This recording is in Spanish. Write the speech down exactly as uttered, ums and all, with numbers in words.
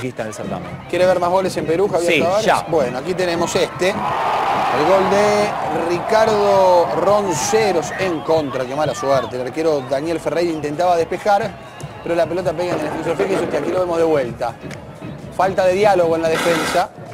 conquista en el certamen. ¿Quiere ver más goles en Perú, Javier Sí, Tavares? ya. Bueno, aquí tenemos este. El gol de Ricardo Ronceros en contra. Qué mala suerte. El arquero Daniel Ferreira intentaba despejar, pero la pelota pega en el defensor Félix, que aquí lo vemos de vuelta. Falta de diálogo en la defensa.